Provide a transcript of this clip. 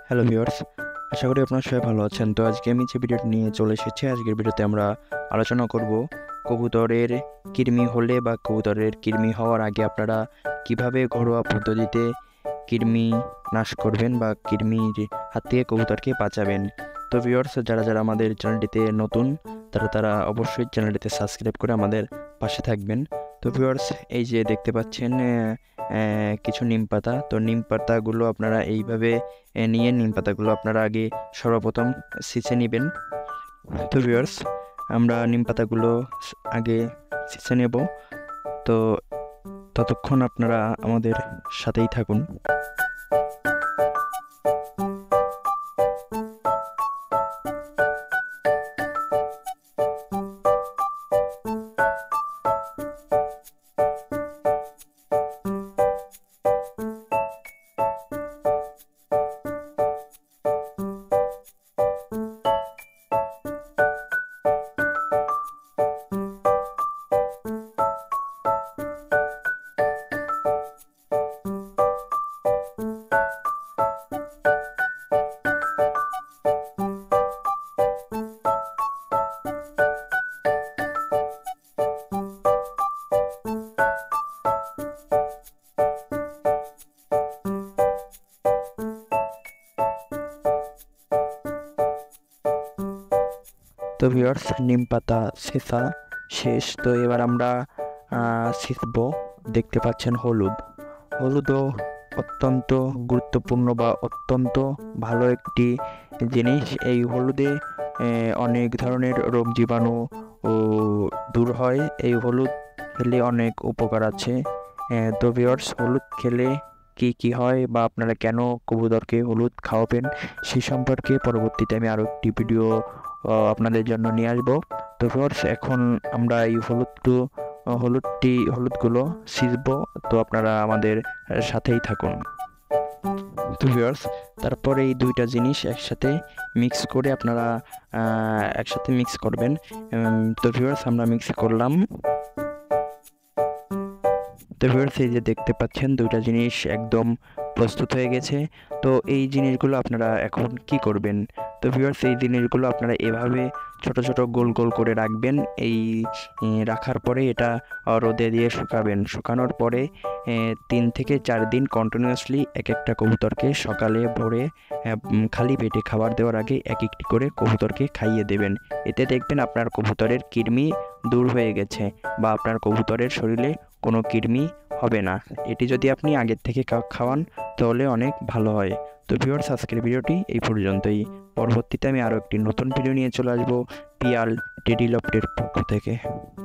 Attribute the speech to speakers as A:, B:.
A: Hello viewers, আশা করি আপনারা সবাই ভালো আছেন। তো আজকে আমি যে ভিডিওটি নিয়ে চলে এসেছি, আজকের ভিডিওতে আমরা আলোচনা করব কবুতরের কৃমি হলে বা কবুতরের কৃমি হওয়ার আগে আপনারা কিভাবে ঘরোয়া পদ্ধতিতে কৃমি নাশ করবেন বা কৃমির হাত থেকে কবুতরকে বাঁচাবেন। তো ভিউয়ার্স, যারা যারা আমাদের চ্যানেলটিতে নতুন তারা অবশ্যই চ্যানেলটিতে সাবস্ক্রাইব করে আমাদের পাশে থাকবেন। তো ভিউয়ার্স, এই যে দেখতে পাচ্ছেন কিছু নিম পাতা। তো নিম পাতাগুলো আপনারা এইভাবে নিয়ে নিম পাতাগুলো আপনারা আগে সর্বপ্রথম ছেঁচে নেবেন। তো ভিউয়ার্স, আমরা নিম পাতাগুলো আগে ছেঁচে নেব। তো ততক্ষণ আপনারা আমাদের সাথেই থাকুন। তো ভিউয়ার্স, নিম পাতা ছেঁচা শেষ। তো এবার আমরা ছেঁচবো। দেখতে পাচ্ছেন হলুদও অত্যন্ত গুরুত্বপূর্ণ বা অত্যন্ত ভালো একটি জিনিস। এই হলুদে অনেক ধরনের রোগ জীবাণু ও দূর হয়। এই হলুদ খেলে অনেক উপকার আছে। তো ভিউয়ার্স, হলুদ খেলে কি হয় বা আপনারা কেন কবুতরকে হলুদ খাওয়াবেন সেই সম্পর্কে পরবর্তীতে আমি আরও একটি ভিডিও আপনাদের জন্য নিয়ে আসবো। তো ভিউয়ার্স, এখন আমরা এই হলুদগুলো ছিঁচবো। তো আপনারা আমাদের সাথেই থাকুন। তো ভিউয়ার্স, তারপরে এই দুইটা জিনিস একসাথে মিক্স করে আপনারা একসাথে মিক্স করবেন। তো ভিউয়ার্স, আমরা মিক্স করলাম। তো ভিউয়ার্স, এই যে দেখতে পাচ্ছেন দুইটা জিনিস একদম প্রস্তুত হয়ে গেছে। তো এই জিনিসগুলো আপনারা এখন কি করবেন? তো ভিউয়ার্স, এই জিনিসগুলো আপনারা এভাবে ছোট ছোট গোল গোল করে রাখবেন। এই রাখার পরে এটা রোদে দিয়ে শুকাবেন। শুকানোর পরে 3 থেকে 4 দিন কন্টিনিউয়াসলি এক একটা কবুতরকে সকালে ভোরে খালি পেটে খাবার দেওয়ার আগে এক একটি করে কবুতরকে খাইয়ে দেবেন। এতে দেখবেন আপনার কবুতরের কৃমি দূর হয়ে গেছে বা আপনার কবুতরের শরীরে কোনো কৃমি হবে না। এটি যদি আপনি আগের থেকে খাওয়ান তাহলে অনেক ভালো হয়। তো ভিউয়ার্স, আজকের ভিডিওটি এই পর্যন্তই। পরবর্তীতে আমি আরও একটি নতুন ভিডিও নিয়ে চলে আসবো পিয়াল টেডি লফটের পক্ষ থেকে।